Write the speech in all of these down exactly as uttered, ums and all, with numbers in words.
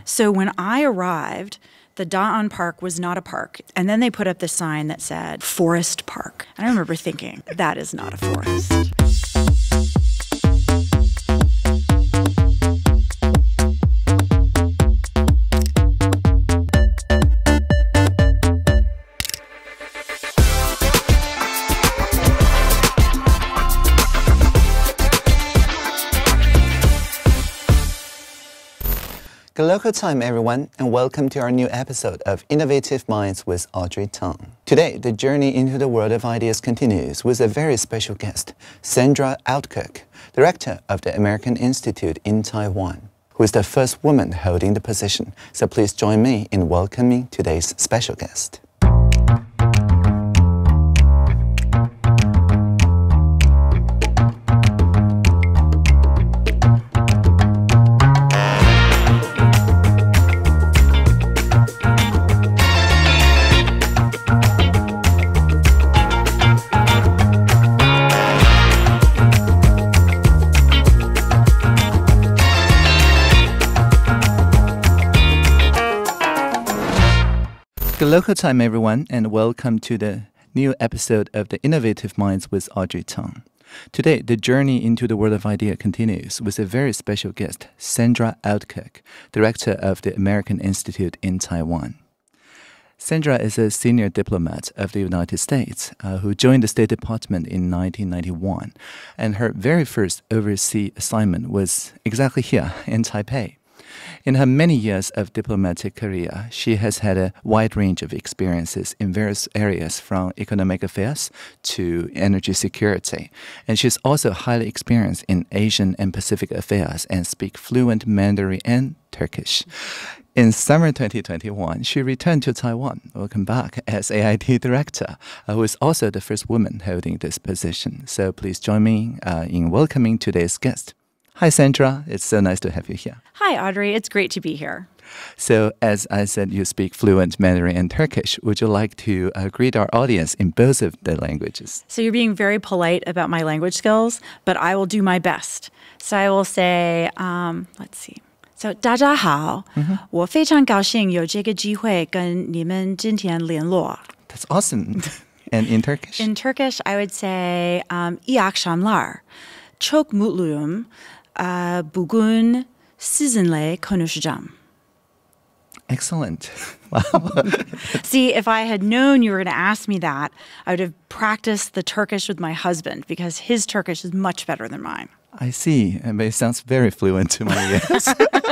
So when I arrived, the Da'an Park was not a park. And then they put up this sign that said, Forest Park. And I remember thinking, that is not a forest. Good local time, everyone, and welcome to our new episode of Innovative Minds with Audrey Tang. Today, the journey into the world of ideas continues with a very special guest, Sandra Oudkirk, Director of the American Institute in Taiwan, who is the first woman holding the position. So please join me in welcoming today's special guest. Good local time, everyone, and welcome to the new episode of the Innovative Minds with Audrey Tang. Today, the journey into the world of idea continues with a very special guest, Sandra Oudkirk, Director of the American Institute in Taiwan. Sandra is a senior diplomat of the United States uh, who joined the State Department in nineteen ninety-one, and her very first overseas assignment was exactly here in Taipei. In her many years of diplomatic career, she has had a wide range of experiences in various areas from economic affairs to energy security. And she's also highly experienced in Asian and Pacific affairs and speaks fluent Mandarin and Turkish. In summer twenty twenty-one, she returned to Taiwan. Welcome back as A I T Director, uh, who is also the first woman holding this position. So please join me uh, in welcoming today's guest. Hi, Sandra. It's so nice to have you here. Hi, Audrey. It's great to be here. So, as I said, you speak fluent Mandarin and Turkish. Would you like to uh, greet our audience in both of the languages? So you're being very polite about my language skills, but I will do my best. So I will say, um, let's see. So, 大家好, mm-hmm. 我非常高兴有这个机会跟你们今天联络. That's awesome. And in Turkish? In Turkish, I would say, um, iyi akşamlar. Çok mutluyum. Uh, bugün sizinle konuşacağım. Excellent. Wow. See, if I had known you were going to ask me that, I would have practiced the Turkish with my husband because his Turkish is much better than mine. I see. But it sounds very fluent to my ears.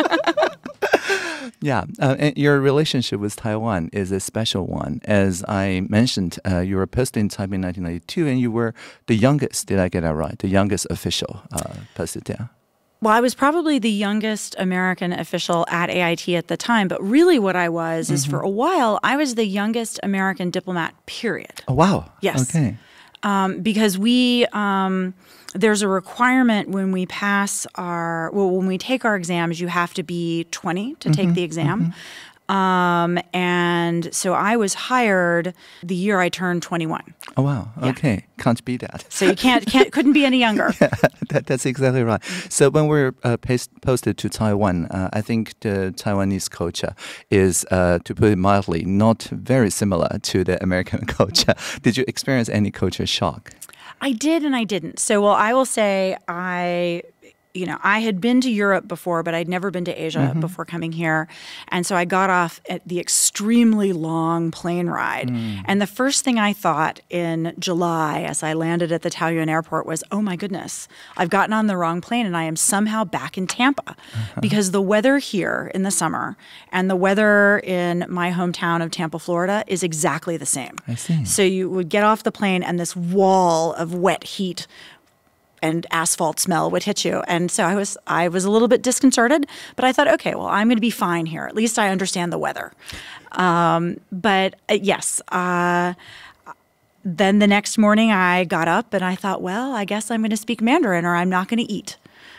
Yeah, uh, and your relationship with Taiwan is a special one. As I mentioned, uh, you were posted in Taipei in nineteen ninety-two, and you were the youngest, did I get that right? The youngest official uh, posted there. Well, I was probably the youngest American official at A I T at the time, but really what I was mm-hmm. is for a while, I was the youngest American diplomat, period. Oh, wow. Yes. Okay. Um, because we, um, there's a requirement when we pass our, well, when we take our exams, you have to be twenty to mm-hmm. take the exam. Mm-hmm. Um, and so I was hired the year I turned twenty-one. Oh, wow. Okay. Yeah. Can't be that. So you can't, can't couldn't be any younger. Yeah, that, that's exactly right. So when we're uh, paste, posted to Taiwan, uh, I think the Taiwanese culture is, uh, to put it mildly, not very similar to the American culture. Did you experience any culture shock? I did and I didn't. So, well, I will say I... You know, I had been to Europe before, but I'd never been to Asia mm-hmm. before coming here. And so I got off at the extremely long plane ride. Mm. And the first thing I thought in July as I landed at the Taoyuan airport was, oh my goodness, I've gotten on the wrong plane and I am somehow back in Tampa. Uh-huh. Because the weather here in the summer and the weather in my hometown of Tampa, Florida is exactly the same. I see. So you would get off the plane and this wall of wet heat and asphalt smell would hit you. And so I was I was a little bit disconcerted, but I thought, okay, well, I'm going to be fine here. At least I understand the weather. Um, but uh, yes, uh, then the next morning I got up and I thought, well, I guess I'm going to speak Mandarin or I'm not going to eat.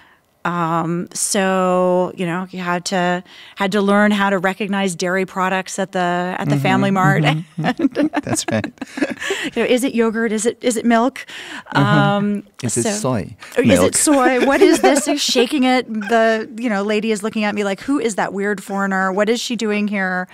Um, so, you know, you had to had to learn how to recognize dairy products at the at the mm-hmm, Family Mart. Mm-hmm. That's right. You know, is it yogurt? Is it is it milk? Uh-huh. Um, is it so, soy? Is milk? It soy? What is this? Shaking it. The you know lady is looking at me like, who is that weird foreigner? What is she doing here?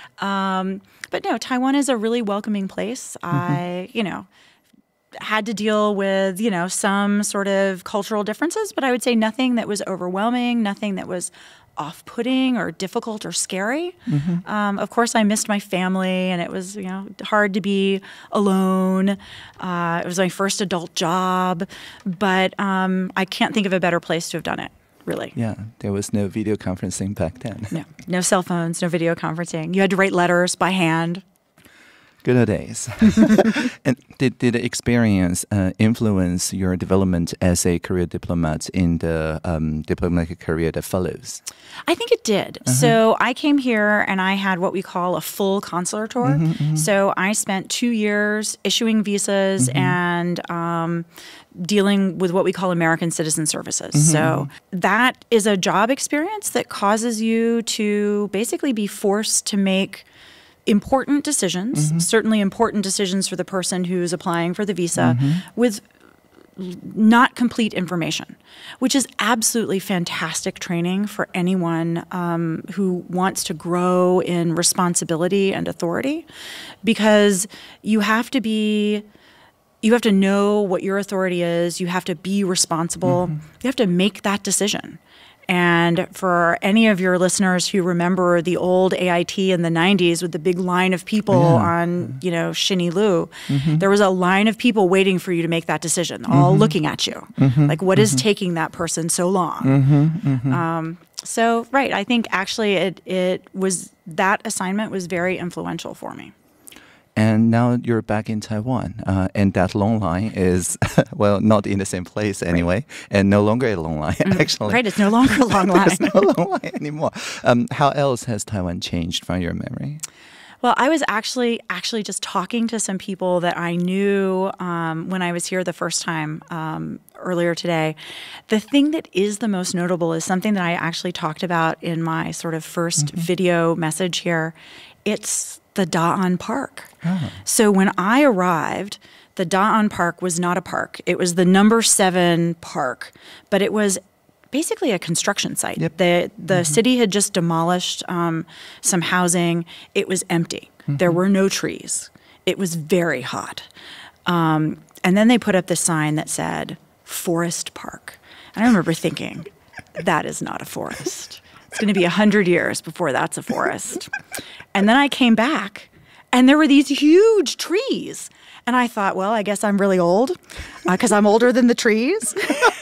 Um, but no, Taiwan is a really welcoming place. Mm-hmm. I you know. had to deal with, you know, some sort of cultural differences, but I would say nothing that was overwhelming, nothing that was off-putting or difficult or scary. Mm-hmm. Um, of course, I missed my family, and it was, you know, hard to be alone. Uh, it was my first adult job, but um, I can't think of a better place to have done it, really. Yeah, there was no video conferencing back then. No, no cell phones, no video conferencing. You had to write letters by hand. Good old days. And did, did the experience uh, influence your development as a career diplomat in the um, diplomatic career that follows? I think it did. Uh-huh. So I came here and I had what we call a full consular tour. Mm-hmm, mm-hmm. So I spent two years issuing visas mm-hmm. and um, dealing with what we call American citizen services. Mm-hmm. So that is a job experience that causes you to basically be forced to make important decisions, mm-hmm. certainly important decisions for the person who's applying for the visa, mm-hmm. with not complete information, which is absolutely fantastic training for anyone um, who wants to grow in responsibility and authority, because you have to be, you have to know what your authority is, you have to be responsible, mm-hmm. you have to make that decision. And for any of your listeners who remember the old A I T in the nineties with the big line of people yeah. on, you know, Shinny Lu, mm-hmm. there was a line of people waiting for you to make that decision, mm-hmm. all looking at you. Mm-hmm. Like, what mm-hmm. is taking that person so long? Mm-hmm. Mm-hmm. Um, so, right, I think actually it, it was, that assignment was very influential for me. And now you're back in Taiwan, uh, and that long line is, well, not in the same place anyway, right. and no longer a long line, mm, actually. Right, it's no longer a long line. It's no long line anymore. Um, how else has Taiwan changed from your memory? Well, I was actually actually just talking to some people that I knew um, when I was here the first time um, earlier today. The thing that is the most notable is something that I actually talked about in my sort of first mm-hmm. video message here. It's the Da'an Park. Oh. So when I arrived, the Da'an Park was not a park. It was the number seven park, but it was basically a construction site. Yep. The the mm-hmm. city had just demolished um, some housing. It was empty. Mm-hmm. There were no trees. It was very hot. Um, and then they put up this sign that said, Forest Park. And I remember thinking, that is not a forest. It's going to be one hundred years before that's a forest. And then I came back, and there were these huge trees. And I thought, well, I guess I'm really old because uh, I'm older than the trees.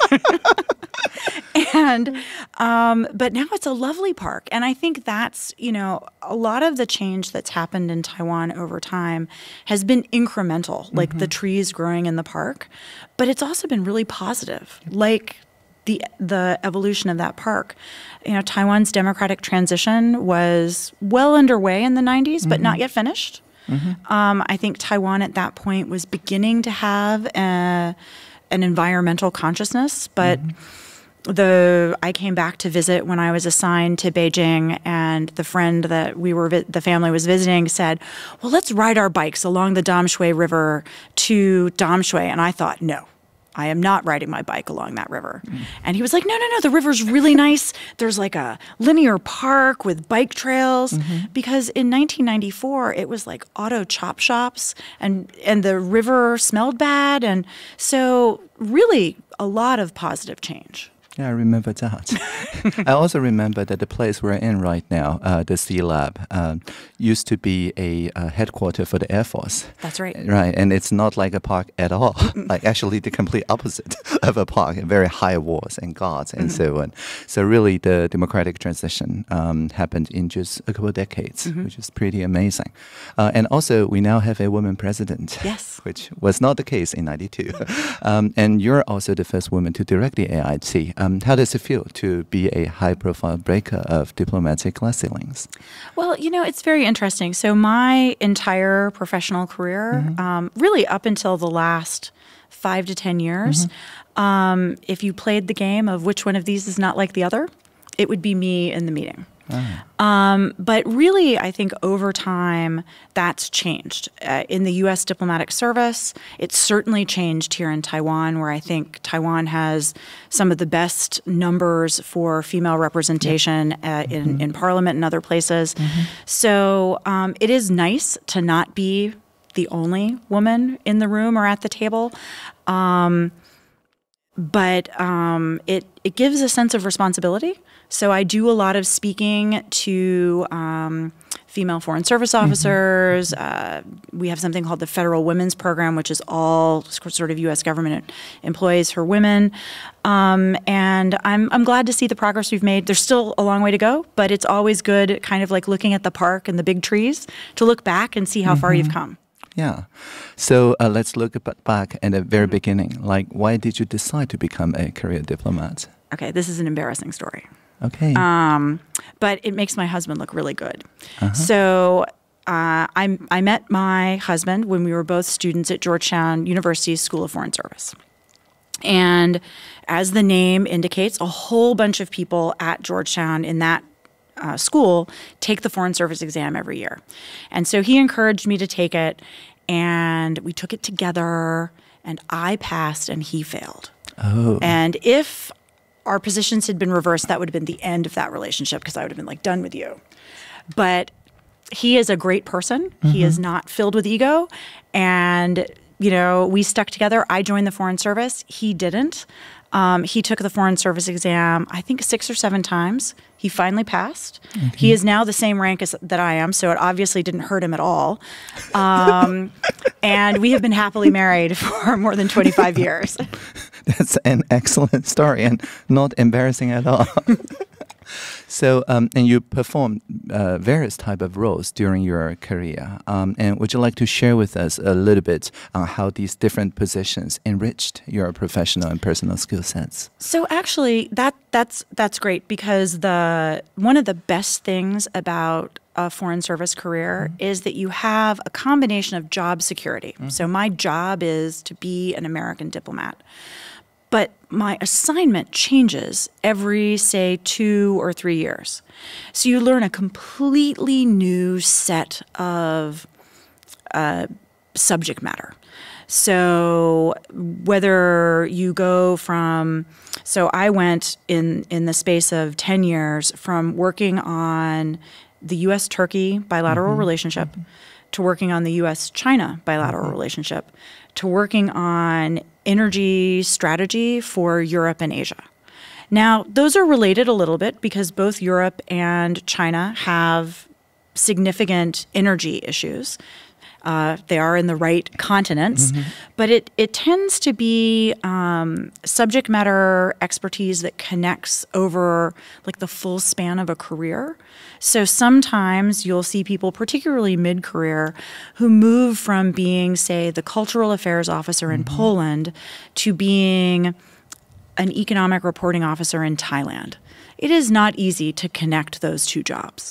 and um, but now it's a lovely park. And I think that's, you know, a lot of the change that's happened in Taiwan over time has been incremental, like mm-hmm. the trees growing in the park. But it's also been really positive, like the the evolution of that park. You know, Taiwan's democratic transition was well underway in the nineties, mm-hmm. but not yet finished. Mm-hmm. Um, I think Taiwan at that point was beginning to have a, an environmental consciousness, but mm-hmm. the I came back to visit when I was assigned to Beijing, and the friend that we were vi- the family was visiting said, "Well, let's ride our bikes along the Damshui River to Damshui," and I thought, no. I am not riding my bike along that river. Mm. And he was like, no, no, no, the river's really nice. There's like a linear park with bike trails. Mm-hmm. Because in nineteen ninety-four, it was like auto chop shops, and, and the river smelled bad. And so really a lot of positive change. Yeah, I remember that. I also remember that the place we're in right now, uh, the C Lab, um, used to be a uh, headquarters for the Air Force. That's right. Right, and it's not like a park at all. Like actually the complete opposite of a park, very high walls and guards and mm-hmm. so on. So really the democratic transition um, happened in just a couple of decades, mm-hmm. which is pretty amazing. Uh, and also we now have a woman president, yes, which was not the case in ninety-two. um, and you're also the first woman to direct the A I T. Um, Um, how does it feel to be a high-profile breaker of diplomatic glass ceilings? Well, you know, it's very interesting. So my entire professional career, mm-hmm. um, really up until the last five to ten years. Mm-hmm. Um, if you played the game of which one of these is not like the other, it would be me in the meeting. Oh. Um, but really, I think over time, that's changed. Uh, in the U S diplomatic service, it's certainly changed here in Taiwan, where I think Taiwan has some of the best numbers for female representation yep. uh, in, mm-hmm. in parliament and other places. Mm-hmm. So um, it is nice to not be the only woman in the room or at the table. Um, but um, it, it gives a sense of responsibility. So I do a lot of speaking to um, female foreign service officers. Mm-hmm. Uh, we have something called the Federal Women's Program, which is all sort of U S government employees for women. Um, and I'm, I'm glad to see the progress we've made. There's still a long way to go, but it's always good, kind of like looking at the park and the big trees, to look back and see how mm-hmm. far you've come. Yeah. So uh, let's look back at the very beginning. Like, why did you decide to become a career diplomat? Okay, this is an embarrassing story. Okay. Um, but it makes my husband look really good. Uh-huh. So uh, I, I met my husband when we were both students at Georgetown University's School of Foreign Service. And as the name indicates, a whole bunch of people at Georgetown in that uh, school take the Foreign Service exam every year. And so he encouraged me to take it, and we took it together, and I passed and he failed. Oh. And if our positions had been reversed, that would have been the end of that relationship, because I would have been like, done with you. But he is a great person. Mm-hmm. He is not filled with ego. And, you know, we stuck together. I joined the Foreign Service. He didn't. Um, he took the Foreign Service exam, I think, six or seven times. He finally passed. Okay. He is now the same rank as that I am, so it obviously didn't hurt him at all. Um, and we have been happily married for more than twenty-five years. That's an excellent story and not embarrassing at all. So, um, and you performed uh, various type of roles during your career. Um, and would you like to share with us a little bit on how these different positions enriched your professional and personal skill sets? So actually, that that's that's great, because the one of the best things about a foreign service career mm-hmm. is that you have a combination of job security. Mm-hmm. So my job is to be an American diplomat. But my assignment changes every, say, two or three years. So you learn a completely new set of uh, subject matter. So whether you go from, so I went in, in the space of ten years from working on the U S Turkey bilateral mm-hmm. relationship mm-hmm. to working on the U S China bilateral mm-hmm. relationship to working on energy strategy for Europe and Asia. Now, those are related a little bit because both Europe and China have significant energy issues. Uh, they are in the right continents, mm-hmm. but it, it tends to be um, subject matter expertise that connects over like the full span of a career. So sometimes you'll see people, particularly mid-career, who move from being, say, the cultural affairs officer in mm-hmm. Poland to being an economic reporting officer in Thailand. It is not easy to connect those two jobs.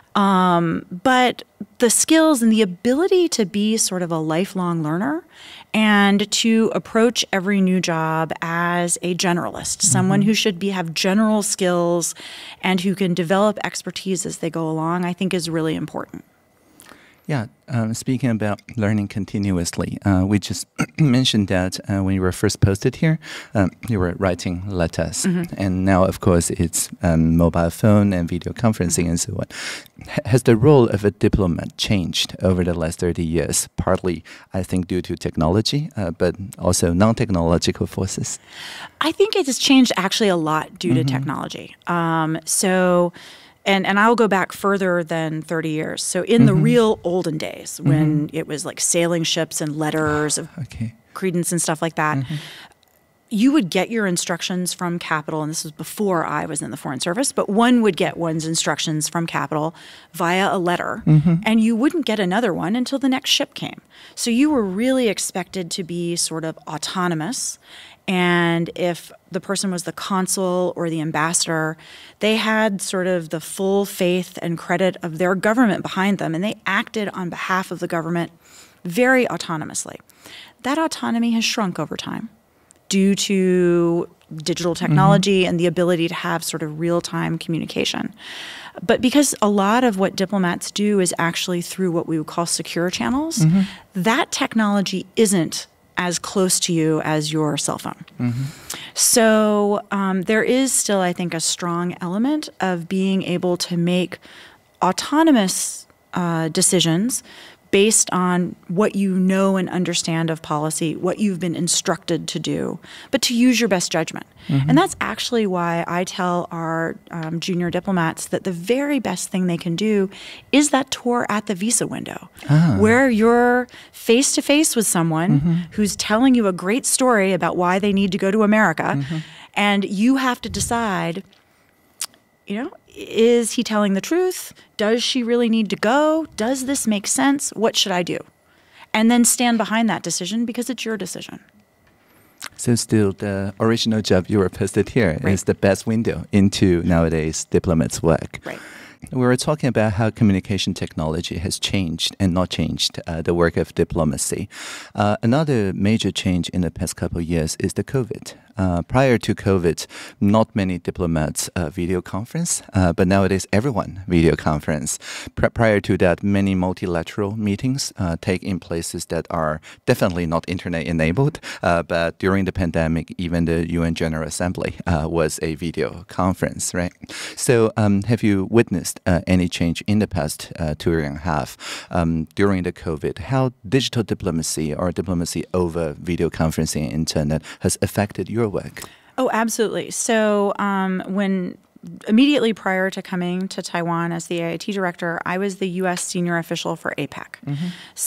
Um, but the skills and the ability to be sort of a lifelong learner and to approach every new job as a generalist, mm-hmm. someone who should be have general skills and who can develop expertise as they go along, I think is really important. Yeah, um, speaking about learning continuously, uh, we just mentioned that uh, when you were first posted here, um, you were writing letters. Mm-hmm. And now, of course, it's um, mobile phone and video conferencing mm-hmm. and so on. H- has the role of a diplomat changed over the last thirty years? Partly, I think, due to technology, uh, but also non-technological forces. I think it has changed actually a lot due mm-hmm. to technology. Um, so... And and I'll go back further than thirty years. So in mm-hmm. the real olden days, when mm-hmm. it was like sailing ships and letters of okay. credence and stuff like that, mm-hmm. you would get your instructions from Capital, and this was before I was in the Foreign Service, but one would get one's instructions from Capital via a letter, mm-hmm. and you wouldn't get another one until the next ship came. So you were really expected to be sort of autonomous. And if the person was the consul or the ambassador, they had sort of the full faith and credit of their government behind them, and they acted on behalf of the government very autonomously. That autonomy has shrunk over time due to digital technology mm-hmm. and the ability to have sort of real-time communication. But because a lot of what diplomats do is actually through what we would call secure channels, mm-hmm. that technology isn't as close to you as your cell phone. Mm-hmm. So um, there is still, I think, a strong element of being able to make autonomous uh, decisions based on what you know and understand of policy, what you've been instructed to do, but to use your best judgment. Mm-hmm. And that's actually why I tell our um, junior diplomats that the very best thing they can do is that tour at the visa window, ah. where you're face-to-face with someone mm-hmm. who's telling you a great story about why they need to go to America, mm-hmm. and you have to decide, you know, is he telling the truth? Does she really need to go? Does this make sense? What should I do? And then stand behind that decision because it's your decision. So still the original job you were posted here right. is the best window into nowadays diplomats' work. Right. We were talking about how communication technology has changed and not changed uh, the work of diplomacy. Uh, another major change in the past couple of years is the COVID. Uh, prior to COVID, not many diplomats uh, video conference, uh, but nowadays everyone video conference. Pri- prior to that, many multilateral meetings uh, take in places that are definitely not internet enabled. Uh, but during the pandemic, even the U N General Assembly uh, was a video conference, right? So um, have you witnessed uh, any change in the past uh, two and a half um, during the COVID? How digital diplomacy or diplomacy over video conferencing and internet has affected your work? Oh, absolutely. So um, when immediately prior to coming to Taiwan as the A I T director, I was the U S senior official for APEC. Mm-hmm.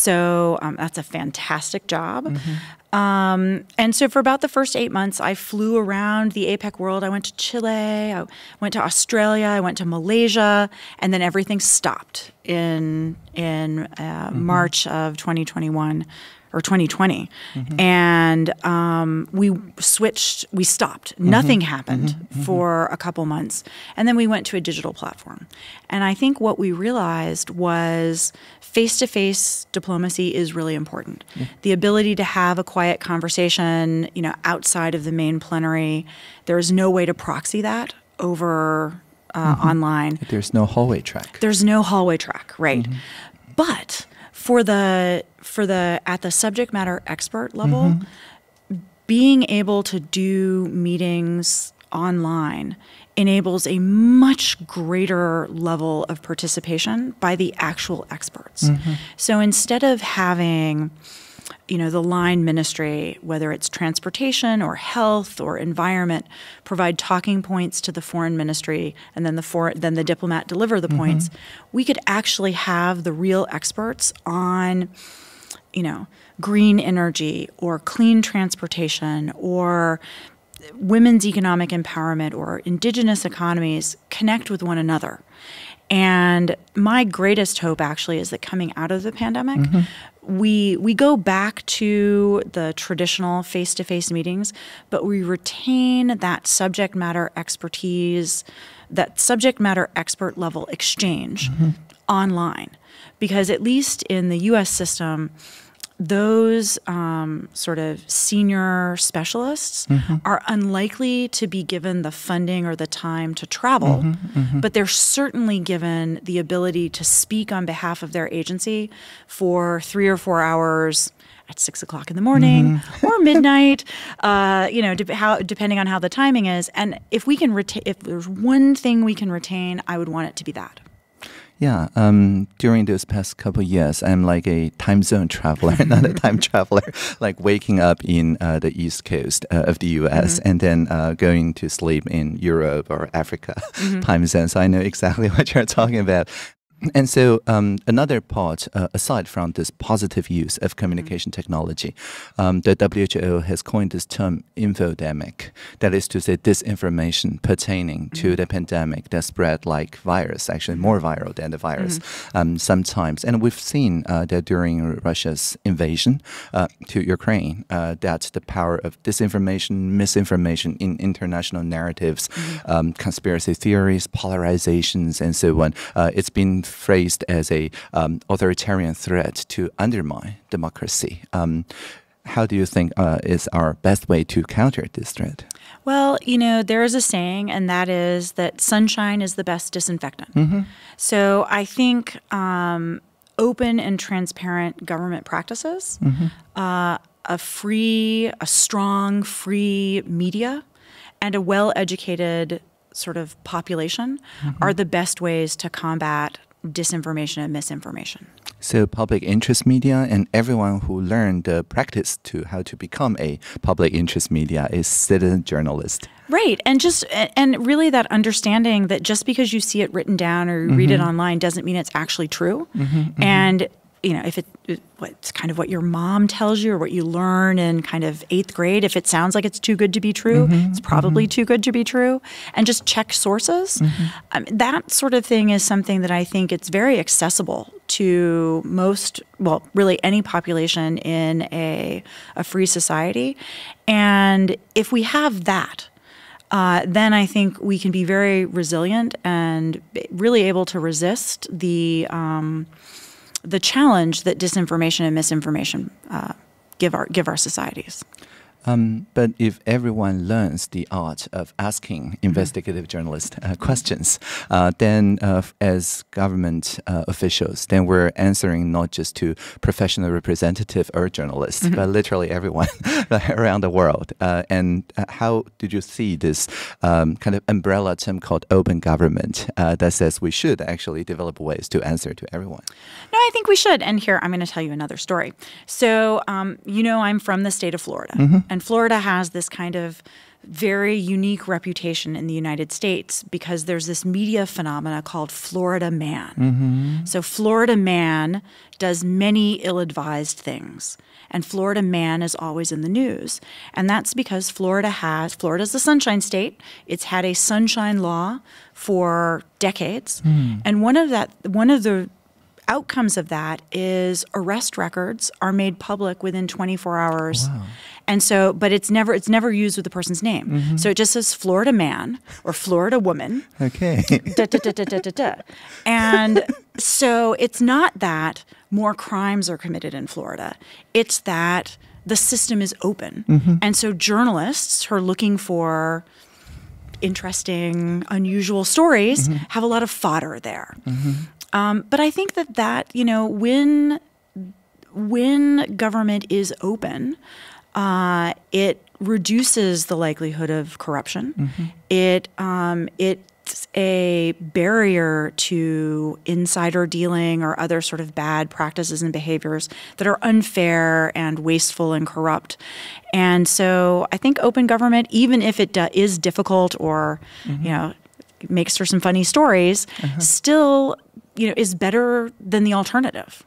So um, that's a fantastic job. Mm-hmm. Um, and so for about the first eight months, I flew around the APEC world. I went to Chile, I went to Australia, I went to Malaysia, and then everything stopped in, in uh, mm-hmm. March of twenty twenty-one. Or twenty twenty, mm-hmm. and um, we switched, we stopped. Mm-hmm. Nothing happened mm-hmm. for a couple months. And then we went to a digital platform. And I think what we realized was face-to-face diplomacy is really important. Yeah. The ability to have a quiet conversation, you know, outside of the main plenary, there is no way to proxy that over uh, mm-hmm. online. There's no hallway track. There's no hallway track, right. Mm-hmm. But for the for the at the subject matter expert level, mm-hmm. being able to do meetings online enables a much greater level of participation by the actual experts. Mm-hmm. So instead of having, you know, the line ministry, whether it's transportation or health or environment, provide talking points to the foreign ministry, and then the for, then the diplomat deliver the mm-hmm. points, we could actually have the real experts on, you know, green energy or clean transportation or women's economic empowerment or indigenous economies connect with one another. And my greatest hope actually is that coming out of the pandemic, mm-hmm. we we go back to the traditional face-to-face meetings, but we retain that subject matter expertise, that subject matter expert level exchange mm-hmm. online. Because at least in the U S system, those um, sort of senior specialists mm-hmm. are unlikely to be given the funding or the time to travel, mm-hmm, mm-hmm. but they're certainly given the ability to speak on behalf of their agency for three or four hours at six o'clock in the morning mm-hmm. or midnight, uh, you know, de- how, depending on how the timing is. And if we can retain, if there's one thing we can retain, I would want it to be that. Yeah, um, during those past couple of years, I'm like a time zone traveler, not a time traveler, like waking up in uh, the East Coast uh, of the U S mm-hmm. and then uh, going to sleep in Europe or Africa mm-hmm. time zone. So I know exactly what you're talking about. And so um, another part, uh, aside from this positive use of communication mm-hmm. technology, um, the W H O has coined this term infodemic. That is to say disinformation pertaining mm-hmm. to the pandemic that spread like virus, actually more viral than the virus mm-hmm. um, sometimes. And we've seen uh, that during Russia's invasion uh, to Ukraine, uh, that the power of disinformation, misinformation in international narratives, mm-hmm. um, conspiracy theories, polarizations, and so on, uh, it's been phrased as a um, authoritarian threat to undermine democracy. Um, how do you think uh, is our best way to counter this threat? Well, you know, there is a saying, and that is that sunshine is the best disinfectant. Mm-hmm. So I think um, open and transparent government practices, mm-hmm. uh, a free, a strong, free media, and a well-educated sort of population mm-hmm. are the best ways to combat disinformation and misinformation. So public interest media and everyone who learned the practice to how to become a public interest media is citizen journalist. Right. And just and really that understanding that just because you see it written down or mm-hmm. read it online doesn't mean it's actually true. Mm-hmm, mm-hmm. And you know, if it what's kind of what your mom tells you or what you learn in kind of eighth grade, if it sounds like it's too good to be true, mm-hmm, it's probably mm-hmm. too good to be true. And just check sources. Mm-hmm. Um, that sort of thing is something that I think it's very accessible to most, well, really any population in a, a free society. And if we have that, Uh, then I think we can be very resilient and really able to resist the um, the challenge that disinformation and misinformation uh, give our give our societies. Um, but if everyone learns the art of asking investigative journalists uh, questions, uh, then uh, as government uh, officials, then we're answering not just to professional representative or journalists, mm-hmm. but literally everyone around the world. Uh, and uh, how did you see this um, kind of umbrella term called open government uh, that says we should actually develop ways to answer to everyone? No, I think we should. And here, I'm going to tell you another story. So, um, you know, I'm from the state of Florida. Mm-hmm. And Florida has this kind of very unique reputation in the United States because there's this media phenomena called Florida Man. Mm-hmm. So Florida Man does many ill-advised things. And Florida Man is always in the news. And that's because Florida has, Florida's a sunshine state. It's had a sunshine law for decades. Mm. And one of that, one of the outcomes of that is arrest records are made public within twenty-four hours. Wow. And so, but it's never it's never used with the person's name. Mm-hmm. So it just says Florida Man or Florida Woman. Okay. Da, da, da, da, da, da, da. And so it's not that more crimes are committed in Florida. It's that the system is open. Mm-hmm. And so journalists who are looking for interesting, unusual stories mm-hmm. have a lot of fodder there. Mm-hmm. Um, but I think that that, you know, when when government is open, uh, it reduces the likelihood of corruption. Mm-hmm. It um, it's a barrier to insider dealing or other sort of bad practices and behaviors that are unfair and wasteful and corrupt. And so I think open government, even if it uh, is difficult or, mm-hmm. you know, makes for some funny stories, uh-huh. still, you know, is better than the alternative.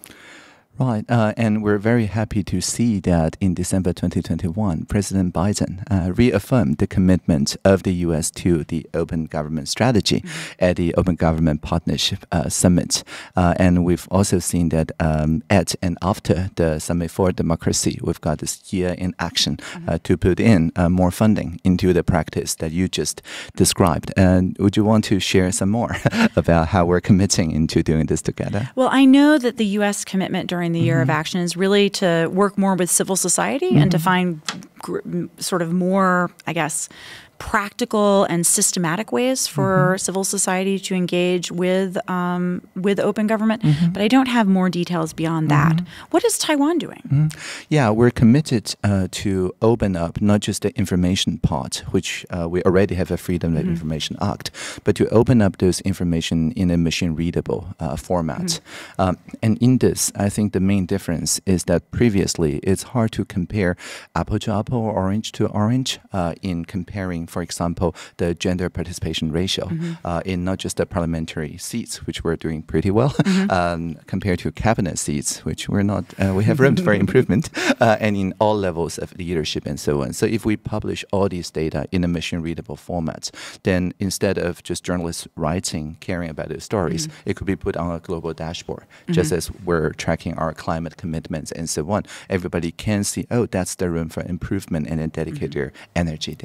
Right, uh, and we're very happy to see that in December twenty twenty-one, President Biden uh, reaffirmed the commitment of the U S to the Open Government Strategy mm-hmm. at the Open Government Partnership uh, Summit. Uh, and we've also seen that um, at and after the Summit for Democracy, we've got this year in action mm-hmm. uh, to put in uh, more funding into the practice that you just described. And would you want to share some more about how we're committing into doing this together? Well, I know that the U S commitment during the year mm-hmm. of action is really to work more with civil society mm-hmm. and to find gr- sort of more, I guess, practical and systematic ways for mm-hmm. civil society to engage with um, with open government. Mm-hmm. But I don't have more details beyond that. Mm-hmm. What is Taiwan doing? Mm-hmm. Yeah, we're committed uh, to open up not just the information part, which uh, we already have a Freedom of mm-hmm. Information Act, but to open up those information in a machine-readable uh, format. Mm-hmm. Um, and in this, I think the main difference is that previously it's hard to compare apple to apple or orange to orange uh, in comparing, for example, the gender participation ratio mm-hmm. uh, in not just the parliamentary seats, which we're doing pretty well, mm-hmm. um, compared to cabinet seats, which we're not, uh, we have room for improvement, uh, and in all levels of leadership and so on. So if we publish all these data in a machine-readable format, then instead of just journalists writing, caring about those stories, mm-hmm. it could be put on a global dashboard, mm-hmm. just as we're tracking our climate commitments and so on. Everybody can see, oh, that's the room for improvement and then dedicate mm-hmm. their energy there.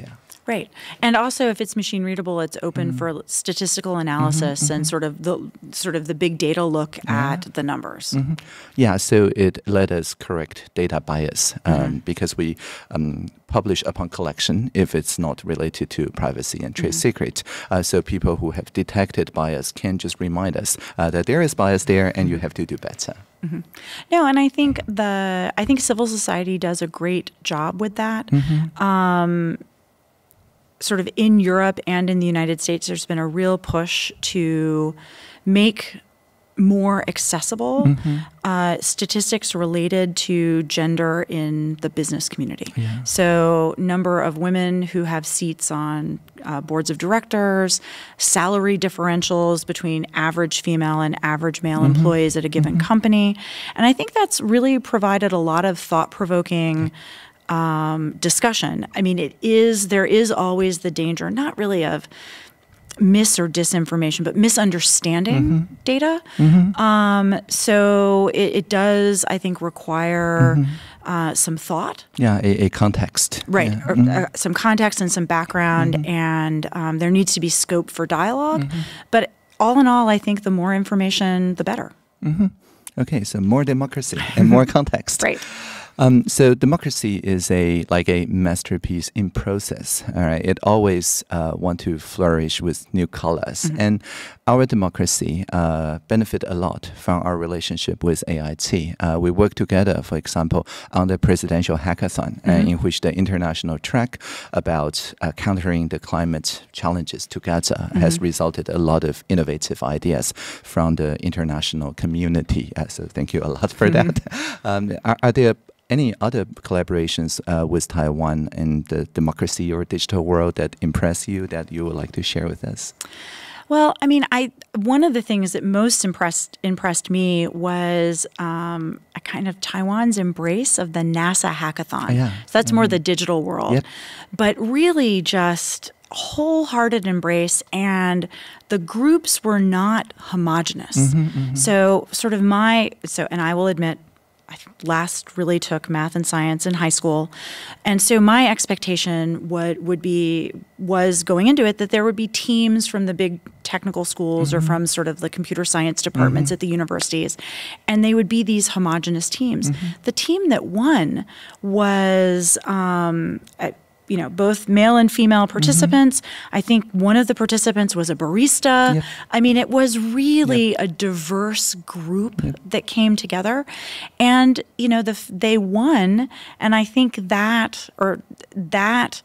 Right. And also, if it's machine readable, it's open mm-hmm. for statistical analysis mm-hmm, and mm-hmm. sort of the sort of the big data look yeah. at the numbers. Mm-hmm. Yeah, so it let us correct data bias um, mm-hmm. because we um, publish upon collection if it's not related to privacy and trade mm-hmm. secret. Uh, so people who have detected bias can just remind us uh, that there is bias there and you have to do better. Mm-hmm. No, and I think the I think civil society does a great job with that. Mm-hmm. Um, sort of in Europe and in the United States, there's been a real push to make more accessible mm-hmm. uh, statistics related to gender in the business community. Yeah. So number of women who have seats on uh, boards of directors, salary differentials between average female and average male mm-hmm. employees at a given mm-hmm. company. And I think that's really provided a lot of thought-provoking Um, discussion. I mean, it is, there is always the danger, not really of mis or disinformation, but misunderstanding mm-hmm. data. Mm-hmm. Um, so it, it does, I think, require mm-hmm. uh, some thought. Yeah, a, a context. Right, yeah. or, mm-hmm. uh, some context and some background, mm-hmm. and um, there needs to be scope for dialogue. Mm-hmm. But all in all, I think the more information, the better. Mm-hmm. Okay, so more democracy and more context. Right. Um, so democracy is a like a masterpiece in process. All right, it always uh, want to flourish with new colors, mm-hmm. and our democracy uh, benefit a lot from our relationship with A I T. Uh, we work together, for example, on the presidential hackathon, mm-hmm. uh, in which the international track about uh, countering the climate challenges together mm-hmm. has resulted a lot of innovative ideas from the international community. Uh, so thank you a lot for mm-hmm. that. Um, are, are there any other collaborations uh, with Taiwan in the democracy or digital world that impress you that you would like to share with us? Well, I mean, I one of the things that most impressed impressed me was um, a kind of Taiwan's embrace of the NASA hackathon. Oh, yeah. So that's mm-hmm. more the digital world, yep. but really just wholehearted embrace, and the groups were not homogenous. Mm-hmm, mm-hmm. So sort of my so, and I will admit, I last really took math and science in high school. And so my expectation would, would be, was going into it that there would be teams from the big technical schools mm-hmm. or from sort of the computer science departments mm-hmm. at the universities. And they would be these homogenous teams. Mm-hmm. The team that won was, um, a, you know, both male and female participants. Mm-hmm. I think one of the participants was a barista. Yep. I mean, it was really yep. a diverse group yep. that came together. And, you know, the, they won. And I think that, or that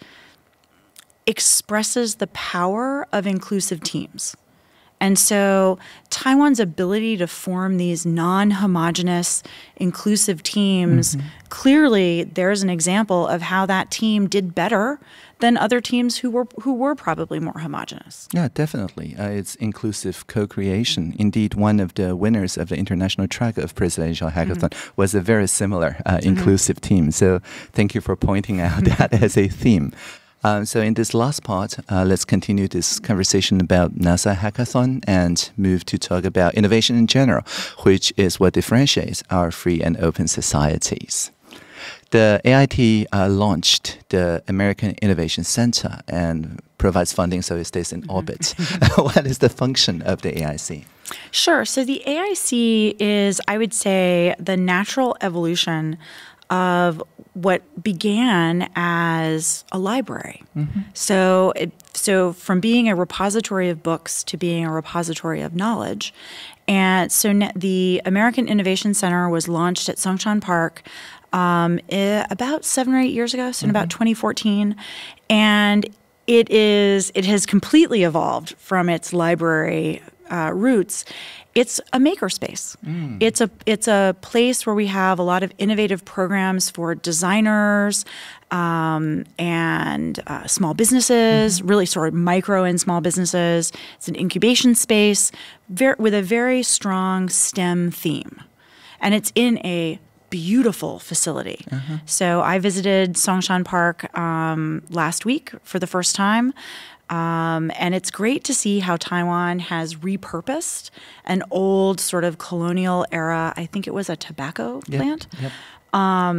expresses the power of inclusive teams. And so Taiwan's ability to form these non-homogenous, inclusive teams, mm-hmm. clearly there's an example of how that team did better than other teams who were who were probably more homogenous. Yeah, definitely. Uh, it's inclusive co-creation. Indeed, one of the winners of the international track of presidential hackathon mm-hmm. was a very similar uh, mm-hmm. inclusive team. So thank you for pointing out that as a theme. Um, so in this last part, uh, let's continue this conversation about NASA Hackathon and move to talk about innovation in general, which is what differentiates our free and open societies. The A I T uh, launched the American Innovation Center and provides funding so it stays in mm-hmm. orbit. What is the function of the A I C? Sure. So the A I C is, I would say, the natural evolution of what began as a library. Mm-hmm. So, it, so from being a repository of books to being a repository of knowledge. And so ne- the American Innovation Center was launched at Songshan Park um, I- about seven or eight years ago, so mm-hmm. in about twenty fourteen. And it is it has completely evolved from its library uh, roots. It's a makerspace. Mm. It's a it's a place where we have a lot of innovative programs for designers um, and uh, small businesses, mm-hmm. really sort of micro and small businesses. It's an incubation space ver- with a very strong STEM theme. And it's in a beautiful facility. Uh-huh. So I visited Songshan Park um, last week for the first time. Um, and it's great to see how Taiwan has repurposed an old sort of colonial era, I think it was a tobacco yep, plant. Yep. Um,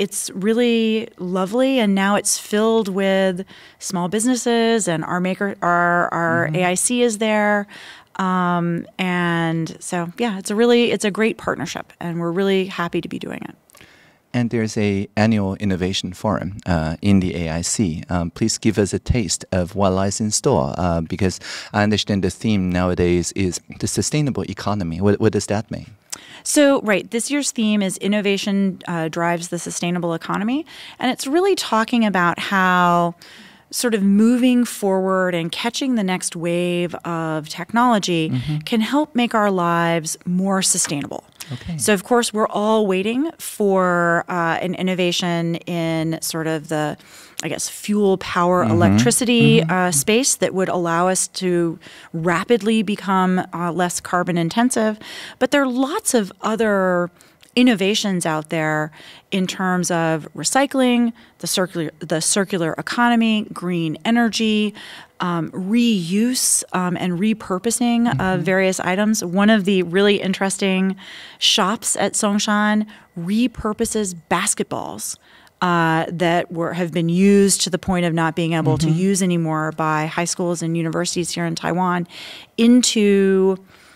it's really lovely, and now it's filled with small businesses, and our maker, our our mm-hmm. A I C is there, um, and so yeah, it's a really it's a great partnership, and we're really happy to be doing it. And there's a annual innovation forum uh, in the A I C. Um, please give us a taste of what lies in store, uh, because I understand the theme nowadays is the sustainable economy. What, what does that mean? So, right, this year's theme is Innovation uh, Drives the Sustainable Economy. And it's really talking about how sort of moving forward and catching the next wave of technology mm-hmm. can help make our lives more sustainable. Okay. So, of course, we're all waiting for uh, an innovation in sort of the, I guess, fuel, power, mm-hmm. electricity mm-hmm. Uh, space that would allow us to rapidly become uh, less carbon intensive. But there are lots of other innovations out there in terms of recycling, the circular, the circular economy, green energy, um, reuse um, and repurposing mm-hmm. of various items. One of the really interesting shops at Songshan repurposes basketballs uh, that were have been used to the point of not being able mm-hmm. to use anymore by high schools and universities here in Taiwan into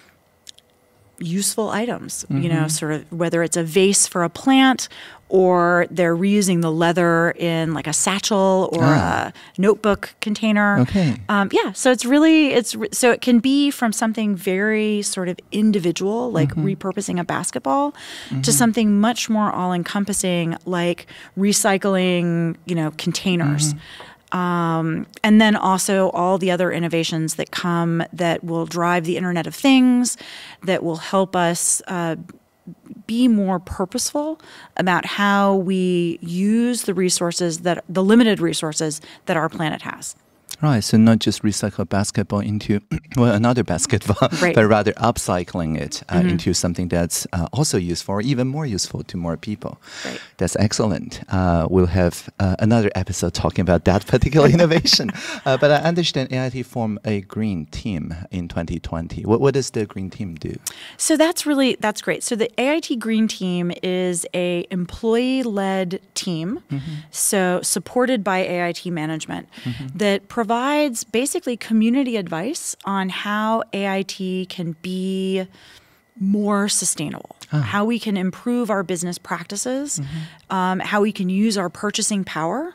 useful items, mm-hmm. you know, sort of whether it's a vase for a plant or they're reusing the leather in like a satchel or ah. a notebook container. Okay. Um, yeah. So it's really, it's so it can be from something very sort of individual, like mm-hmm. repurposing a basketball, mm-hmm. to something much more all-encompassing, like recycling, you know, containers. Mm-hmm. Um, and then also all the other innovations that come that will drive the Internet of Things, that will help us uh, be more purposeful about how we use the resources that the limited resources that our planet has. Right, so not just recycle basketball into well another basketball, right. but rather upcycling it uh, mm-hmm. into something that's uh, also useful, or even more useful to more people. Right. That's excellent. Uh, we'll have uh, another episode talking about that particular innovation. Uh, but I understand A I T formed a green team in twenty twenty. What, what does the green team do? So that's really, that's great. So the A I T Green Team is a employee-led team, mm-hmm. so supported by A I T management mm-hmm. that provides provides basically community advice on how A I T can be more sustainable, oh. how we can improve our business practices, mm-hmm. um, how we can use our purchasing power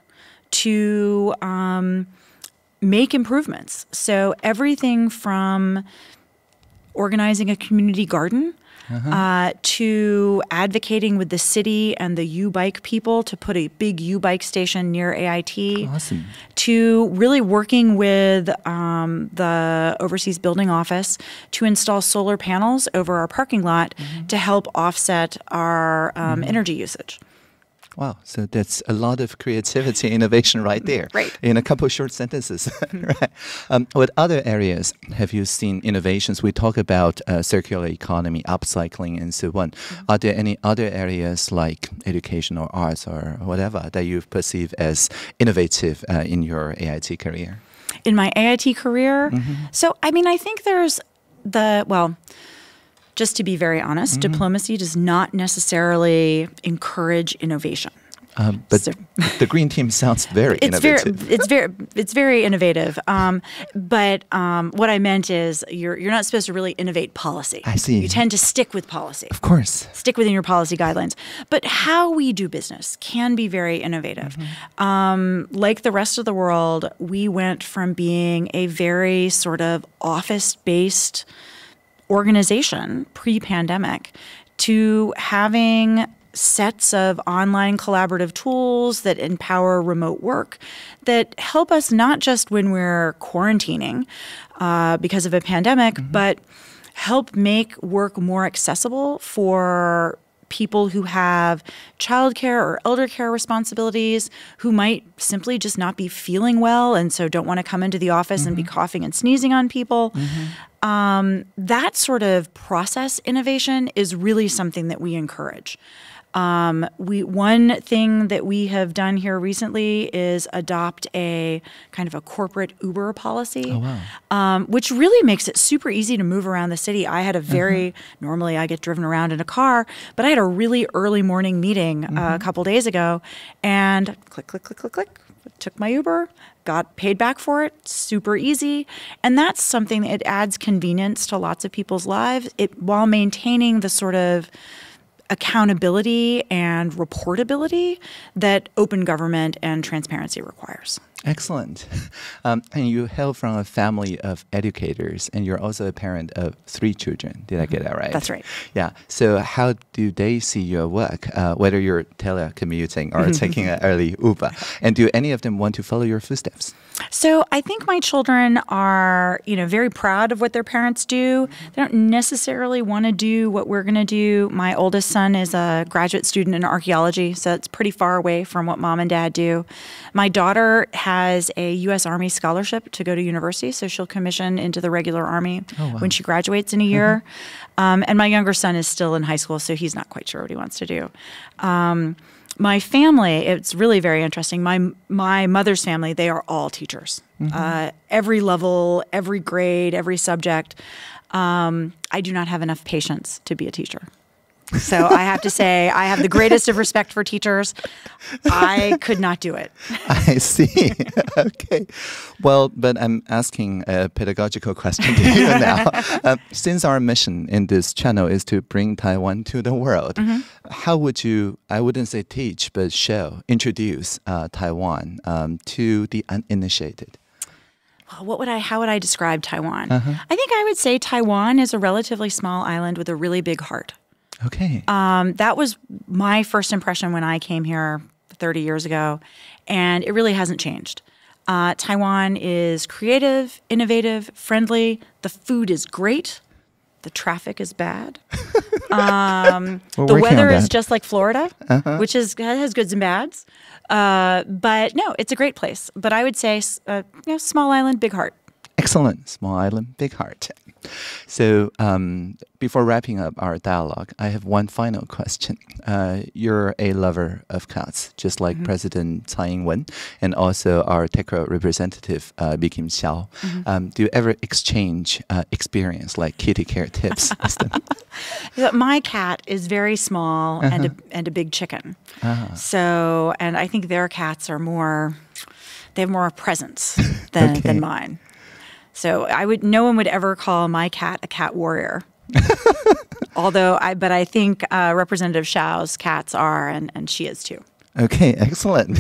to um, make improvements. So everything from organizing a community garden Uh-huh. Uh, to advocating with the city and the U-Bike people to put a big U-Bike station near A I T, awesome. To really working with um, the Overseas Building Office to install solar panels over our parking lot mm-hmm. to help offset our um, mm-hmm. energy usage. Wow, so that's a lot of creativity and innovation right there. Right. In a couple of short sentences. Right. Um, what other areas have you seen innovations? We talk about uh, circular economy, upcycling, and so on. Mm-hmm. Are there any other areas like education or arts or whatever that you perceive as innovative uh, in your A I T career? In my A I T career? Mm-hmm. So, I mean, I think there's the, well... Just to be very honest, mm-hmm. diplomacy does not necessarily encourage innovation. Um, but so, the green team sounds very it's innovative. Very, it's very, it's very innovative. Um, but um, what I meant is, you're you're not supposed to really innovate policy. I see. You tend to stick with policy. Of course, stick within your policy guidelines. But how we do business can be very innovative. Mm-hmm. Um, like the rest of the world, we went from being a very sort of office-based organization pre-pandemic to having sets of online collaborative tools that empower remote work that help us not just when we're quarantining uh, because of a pandemic, mm-hmm. but help make work more accessible for people who have childcare or elder care responsibilities, who might simply just not be feeling well and so don't want to come into the office mm-hmm. and be coughing and sneezing on people. Mm-hmm. Um, that sort of process innovation is really something that we encourage. Um, we one thing that we have done here recently is adopt a kind of a corporate Uber policy, oh, wow. um, which really makes it super easy to move around the city. I had a very mm-hmm. normally I get driven around in a car, but I had a really early morning meeting mm-hmm. uh, a couple days ago, and click, click, click, click, click. Took my Uber, got paid back for it, super easy. And that's something that it adds convenience to lots of people's lives it, while maintaining the sort of accountability and reportability that open government and transparency requires. Excellent. Um, and you hail from a family of educators, and you're also a parent of three children. Did I get that right? That's right. Yeah. So how do they see your work, uh, whether you're telecommuting or taking an early Uber? And do any of them want to follow your footsteps? So I think my children are, you know, very proud of what their parents do. They don't necessarily want to do what we're going to do. My oldest son is a graduate student in archaeology, so it's pretty far away from what mom and dad do. My daughter has a U S Army scholarship to go to university, so she'll commission into the regular Army oh, wow. when she graduates in a year. Mm-hmm. um, and my younger son is still in high school, so he's not quite sure what he wants to do. Um, My family, it's really very interesting. My my mother's family, they are all teachers. Mm-hmm. Uh, every level, every grade, every subject. Um, I do not have enough patience to be a teacher. So I have to say, I have the greatest of respect for teachers. I could not do it. I see. Okay. Well, but I'm asking a pedagogical question to you now. Uh, since our mission in this channel is to bring Taiwan to the world, mm-hmm. how would you, I wouldn't say teach, but show, introduce uh, Taiwan um, to the uninitiated? What would I, how would I describe Taiwan? Uh-huh. I think I would say Taiwan is a relatively small island with a really big heart. Okay. Um, that was my first impression when I came here thirty years ago, and it really hasn't changed. Uh, Taiwan is creative, innovative, friendly. The food is great. The traffic is bad. Um, the weather is just like Florida, uh-huh. which is has goods and bads. Uh, but no, it's a great place. But I would say, uh, you know, small island, big heart. Excellent. Small island, big heart. So um, before wrapping up our dialogue, I have one final question. Uh, you're a lover of cats, just like mm-hmm. President Tsai Ing-wen and also our TECRA representative, uh, Bi Kim Xiao. Mm-hmm. Um, do you ever exchange uh, experience, like kitty care tips? My cat is very small uh-huh. and, a, and a big chicken. Uh-huh. So, and I think their cats are more, they have more presence than, okay. than mine. So I would, no one would ever call my cat a cat warrior. Although, I, but I think uh, Representative Xiao's cats are, and, and she is too. Okay, excellent.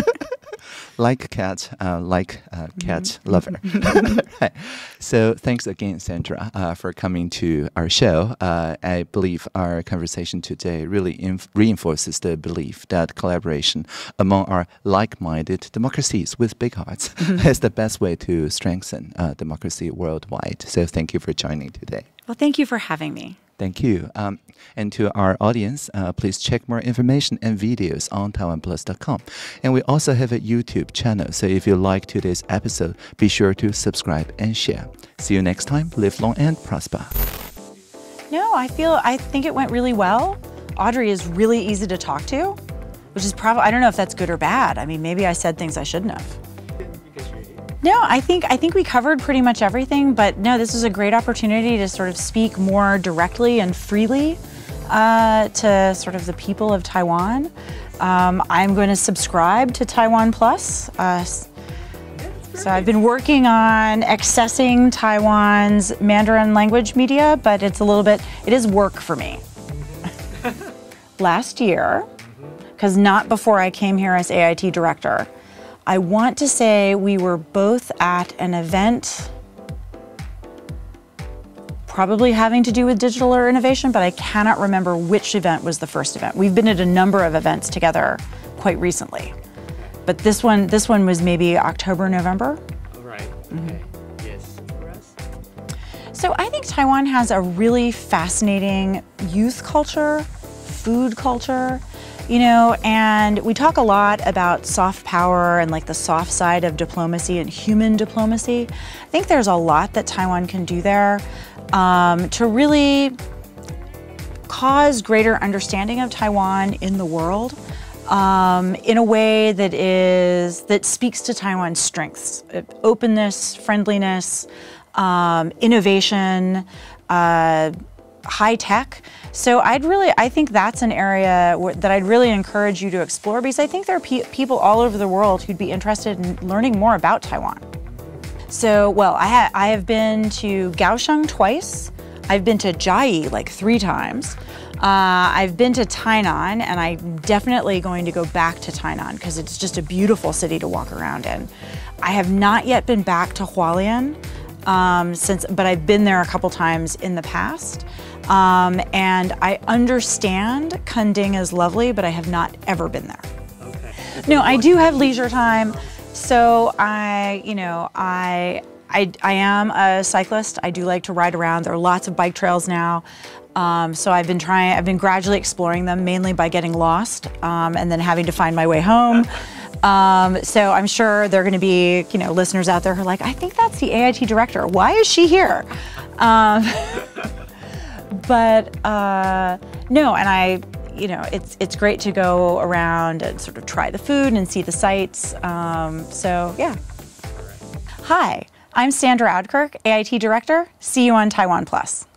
Like cat, uh, like uh, cat mm-hmm. lover. Right. So thanks again, Sandra, uh, for coming to our show. Uh, I believe our conversation today really inf- reinforces the belief that collaboration among our like-minded democracies with big hearts mm-hmm. is the best way to strengthen uh, democracy worldwide. So thank you for joining today. Well, thank you for having me. Thank you. Um, and to our audience, uh, please check more information and videos on Taiwan Plus dot com. And we also have a YouTube channel, so if you like today's episode, be sure to subscribe and share. See you next time. Live long and prosper. No, I feel, I think it went really well. Audrey is really easy to talk to, which is probably, I don't know if that's good or bad. I mean, maybe I said things I shouldn't have. No, I think I think we covered pretty much everything, but no, this was a great opportunity to sort of speak more directly and freely uh, to sort of the people of Taiwan. Um, I'm going to subscribe to TaiwanPlus. Uh, so I've been working on accessing Taiwan's Mandarin language media, but it's a little bit, it is work for me. Last year, because not before I came here as A I T director, I want to say we were both at an event probably having to do with digital or innovation, but I cannot remember which event was the first event. We've been at a number of events together quite recently. But this one this one was maybe October, November. All right. Mm-hmm. Okay. Yes. For us? So I think Taiwan has a really fascinating youth culture, food culture. You know, and we talk a lot about soft power and like the soft side of diplomacy and human diplomacy. I think there's a lot that Taiwan can do there um, to really cause greater understanding of Taiwan in the world um, in a way that is that speaks to Taiwan's strengths: openness, friendliness, um, innovation, uh, high tech. So I'd really, I think that's an area where, that I'd really encourage you to explore, because I think there are pe people all over the world who'd be interested in learning more about Taiwan. So, well, I, ha I have been to Kaohsiung twice. I've been to Chiayi like three times. Uh, I've been to Tainan, and I'm definitely going to go back to Tainan because it's just a beautiful city to walk around in. I have not yet been back to Hualien, um, since, but I've been there a couple times in the past. Um, and I understand Kunding is lovely, but I have not ever been there. Okay. No, I do have leisure time. So I, you know, I, I, I am a cyclist. I do like to ride around. There are lots of bike trails now. Um, so I've been trying, I've been gradually exploring them, mainly by getting lost um, and then having to find my way home. Um, so I'm sure there are going to be, you know, listeners out there who are like, I think that's the A I T director. Why is she here? Um, but uh, no, and I, you know, it's it's great to go around and sort of try the food and see the sights. Um, so yeah. Hi, I'm Sandra Oudkirk, A I T director. See you on Taiwan Plus.